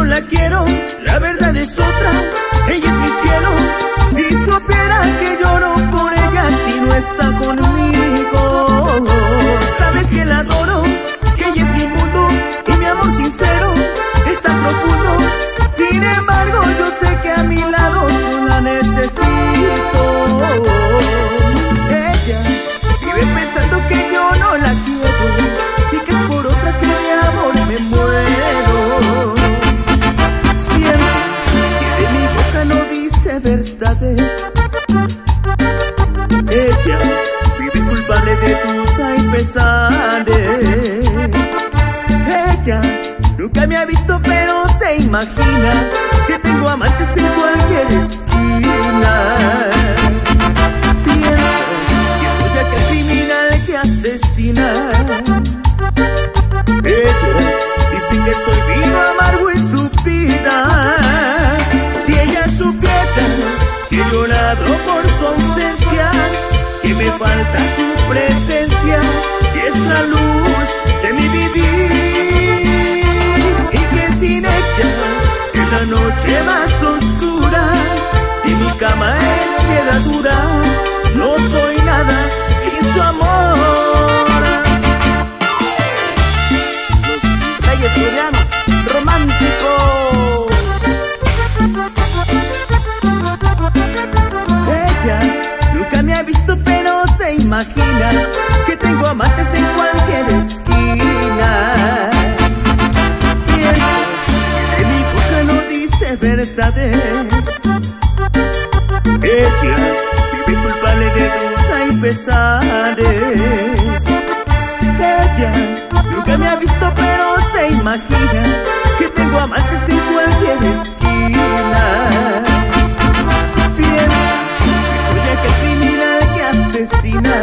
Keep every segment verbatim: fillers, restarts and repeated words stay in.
la quiero, la verdad es otra, ella es mi cielo. Si supiera que lloro por ella si no está conmigo. Sabes que la adoro, que ella es mi mundo y mi amor sincero es tan profundo. Sin embargo yo sé que a mi lado yo la necesito. Ella vive pensando que yo no la quiero y que es por otra que de amor me muero. Siento que de mi boca no dice verdades. Ella vive culpable de duda y pesares. Ella nunca me ha visto pero se imagina que tengo amantes en cualquier esquina. Piensa que soy aquel criminal que asesina. Ella dice que soy vino amargo en su vida. Si ella supiera que he llorado por su ausencia, que me falta su presencia, que es la luz de mi vivir, y que sin ella es la noche más oscura y mi cama es piedra dura. No soy nada sin su amor. Los Reyes Colombianos, romántico. Ella nunca me ha visto pero se imagina que tengo amantes en cualquier esquina. Piensa que mi boca no dice verdades. Ella vive culpable de duda y pesares. Ella nunca me ha visto pero se imagina que tengo amantes en cualquier esquina. Piensa que soy aquel criminal que asesina.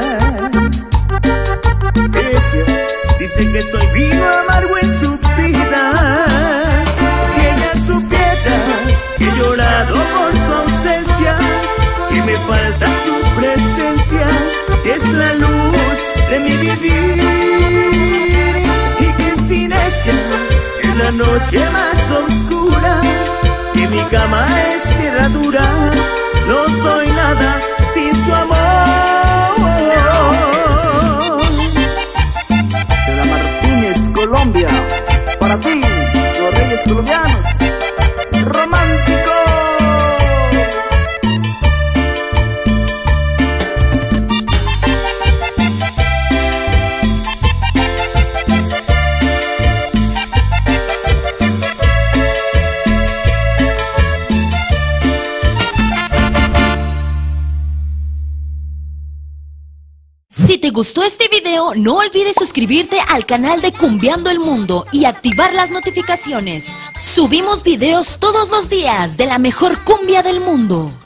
Ella dice que soy vino amargo en su vida. Si ella supiera que he llorado por su ausencia, que me falta su presencia, que es la luz de mi vivir, y que sin ella es la noche más oscura y mi cama es piedra dura. No soy nada sin su amor. De la Martínez, Colombia, para ti, los Reyes Colombianos, romántico. Si te gustó este video, no olvides suscribirte al canal de Cumbiando el Mundo y activar las notificaciones. Subimos videos todos los días de la mejor cumbia del mundo.